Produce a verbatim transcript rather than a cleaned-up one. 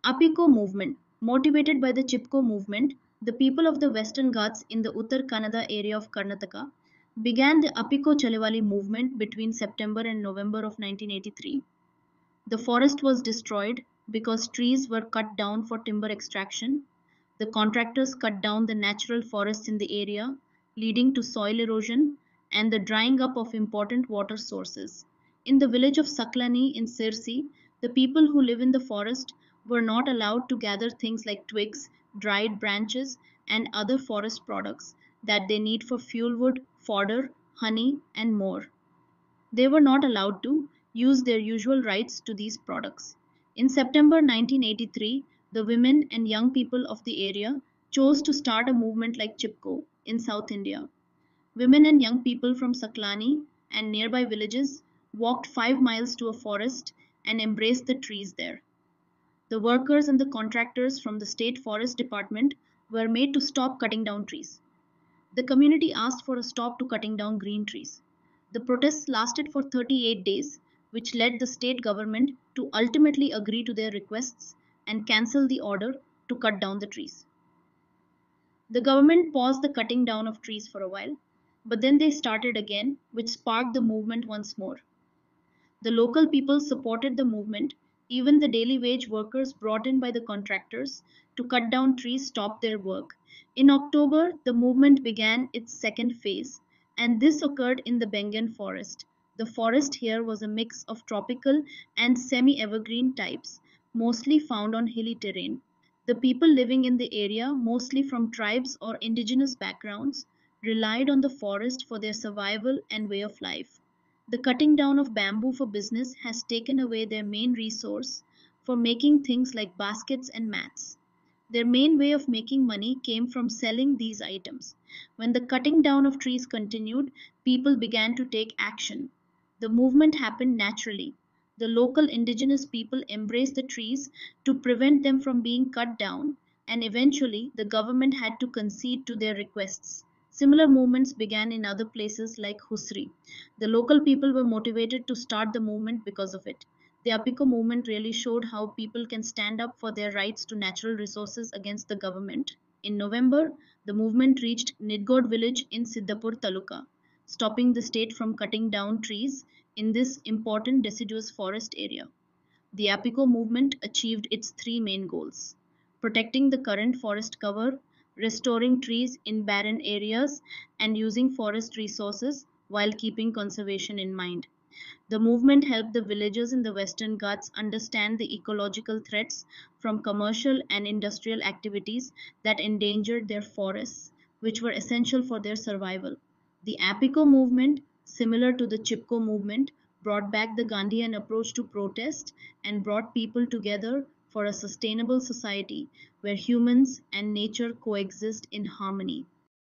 Appiko Movement. Motivated by the Chipko movement, the people of the Western Ghats in the Uttar Kannada area of Karnataka began the Appiko Chalewali movement between September and November of nineteen eighty-three. The forest was destroyed because trees were cut down for timber extraction. The contractors cut down the natural forests in the area, leading to soil erosion and the drying up of important water sources. In the village of Saklani in Sirsi, the people who live in the forest were not allowed to gather things like twigs, dried branches, and other forest products that they need for fuel wood, fodder, honey, and more. They were not allowed to use their usual rights to these products. In September nineteen eighty-three, the women and young people of the area chose to start a movement like Chipko in South India. Women and young people from Saklani and nearby villages walked five miles to a forest and embraced the trees there. The workers and the contractors from the State Forest Department were made to stop cutting down trees. The community asked for a stop to cutting down green trees. The protests lasted for thirty-eight days, which led the state government to ultimately agree to their requests and cancel the order to cut down the trees. The government paused the cutting down of trees for a while, but then they started again, which sparked the movement once more. The local people supported the movement. Even the daily wage workers brought in by the contractors to cut down trees stopped their work. In October, the movement began its second phase, and this occurred in the Bengan forest. The forest here was a mix of tropical and semi evergreen types, mostly found on hilly terrain. The people living in the area, mostly from tribes or indigenous backgrounds, relied on the forest for their survival and way of life. The cutting down of bamboo for business has taken away their main resource for making things like baskets and mats. Their main way of making money came from selling these items. When the cutting down of trees continued, people began to take action. The movement happened naturally. The local indigenous people embraced the trees to prevent them from being cut down, and eventually the government had to concede to their requests. Similar movements began in other places like Husri. The local people were motivated to start the movement because of it. The Appiko movement really showed how people can stand up for their rights to natural resources against the government. In November, the movement reached Nidgod village in Siddhapur Taluka, stopping the state from cutting down trees in this important deciduous forest area. The Appiko movement achieved its three main goals: protecting the current forest cover, restoring trees in barren areas, and using forest resources while keeping conservation in mind. The movement helped the villagers in the Western Ghats understand the ecological threats from commercial and industrial activities that endangered their forests, which were essential for their survival. The Appiko movement, similar to the Chipko movement, brought back the Gandhian approach to protest and brought people together for a sustainable society where humans and nature coexist in harmony.